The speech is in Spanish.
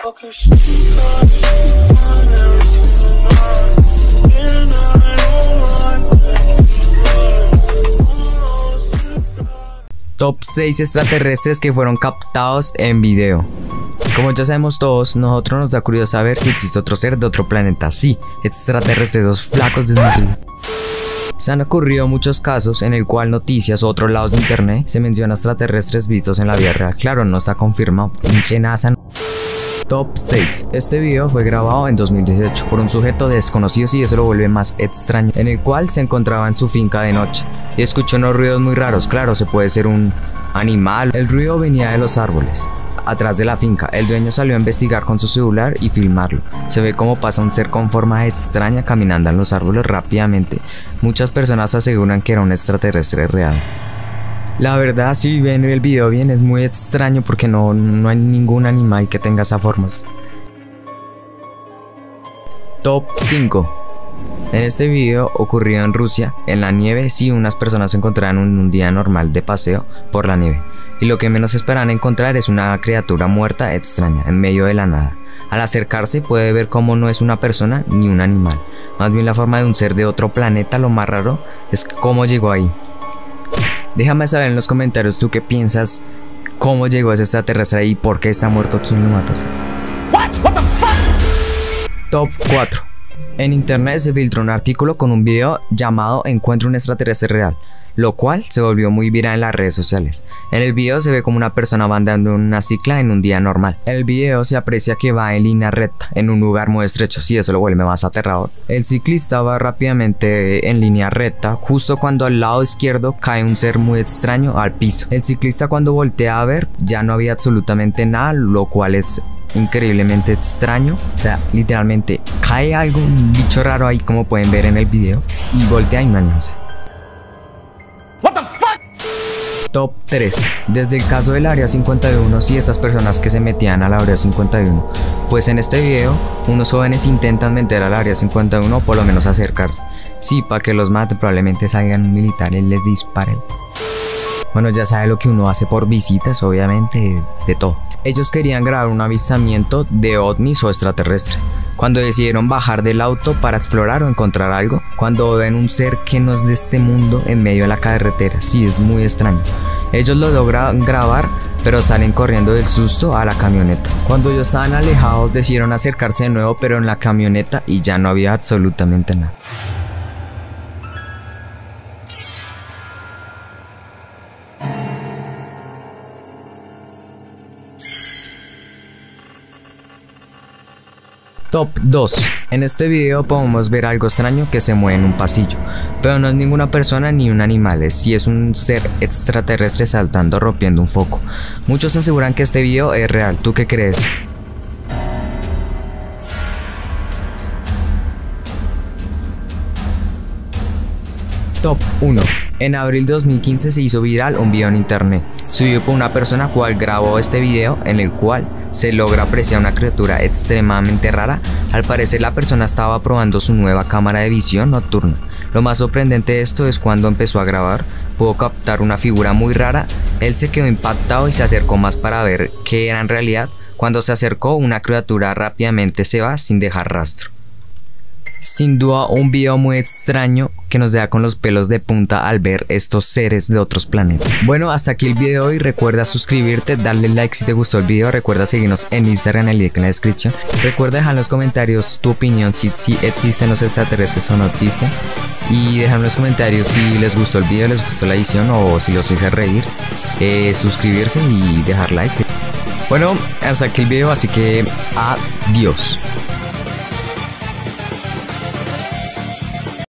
Top 6 extraterrestres que fueron captados en video. Como ya sabemos todos, nosotros nos da curiosidad saber si existe otro ser de otro planeta. Sí, extraterrestres, dos flacos desnutridos. Se han ocurrido muchos casos en el cual noticias o otros lados de internet se menciona extraterrestres vistos en la vida real. Claro, no está confirmado. Pinche NASA. Top 6. Este video fue grabado en 2018 por un sujeto desconocido, y eso lo vuelve más extraño, en el cual se encontraba en su finca de noche y escuchó unos ruidos muy raros. Claro, se puede ser un animal. El ruido venía de los árboles atrás de la finca. El dueño salió a investigar con su celular y filmarlo. Se ve cómo pasa un ser con forma extraña caminando en los árboles rápidamente. Muchas personas aseguran que era un extraterrestre real. La verdad, si ven el video bien, es muy extraño porque no hay ningún animal que tenga esa forma. Top 5. En este video ocurrió en Rusia, en la nieve. Sí, unas personas se encontraron en un día normal de paseo por la nieve, y lo que menos esperan encontrar es una criatura muerta extraña en medio de la nada. Al acercarse puede ver cómo no es una persona ni un animal, más bien la forma de un ser de otro planeta. Lo más raro es cómo llegó ahí. Déjame saber en los comentarios tú qué piensas, cómo llegó ese extraterrestre ahí, por qué está muerto, quién lo mató. Top 4. En internet se filtró un artículo con un video llamado Encuentro un extraterrestre real, lo cual se volvió muy viral en las redes sociales. En el video se ve como una persona va andando en una cicla en un día normal. En el video se aprecia que va en línea recta, en un lugar muy estrecho. Sí, eso lo vuelve más aterrador. El ciclista va rápidamente en línea recta, justo cuando al lado izquierdo cae un ser muy extraño al piso. El ciclista, cuando voltea a ver, ya no había absolutamente nada, lo cual es increíblemente extraño. O sea, literalmente cae algo, un bicho raro ahí, como pueden ver en el video, y voltea y no hay nada. Top 3. Desde el caso del Área 51 y estas personas que se metían al Área 51, pues en este video unos jóvenes intentan meter al Área 51, o por lo menos acercarse. Sí, para que los maten, probablemente salgan un militar y les disparen. Bueno, ya sabe lo que uno hace por visitas, obviamente, de todo. Ellos querían grabar un avistamiento de ovnis o extraterrestres. Cuando decidieron bajar del auto para explorar o encontrar algo, cuando ven un ser que no es de este mundo en medio de la carretera. Sí, es muy extraño. Ellos lo logran grabar, pero salen corriendo del susto a la camioneta. Cuando ellos estaban alejados, decidieron acercarse de nuevo, pero en la camioneta, y ya no había absolutamente nada. Top 2. En este video podemos ver algo extraño que se mueve en un pasillo, pero no es ninguna persona ni un animal, sí es un ser extraterrestre saltando, rompiendo un foco. Muchos aseguran que este video es real. ¿Tú qué crees? Top 1. En abril de 2015 se hizo viral un video en internet, subido por una persona cual grabó este video, en el cual se logra apreciar una criatura extremadamente rara. Al parecer la persona estaba probando su nueva cámara de visión nocturna. Lo más sorprendente de esto es cuando empezó a grabar, pudo captar una figura muy rara. Él se quedó impactado y se acercó más para ver qué era en realidad. Cuando se acercó, una criatura rápidamente se va sin dejar rastro. Sin duda un video muy extraño que nos deja con los pelos de punta al ver estos seres de otros planetas. Bueno, hasta aquí el video de hoy. Recuerda suscribirte, darle like si te gustó el video. Recuerda seguirnos en Instagram, el link en la descripción. Recuerda dejar en los comentarios tu opinión, si existen los extraterrestres o no existen. Y dejar en los comentarios si les gustó el video, les gustó la edición o si los hice reír. Suscribirse y dejar like. Bueno, hasta aquí el video, así que adiós.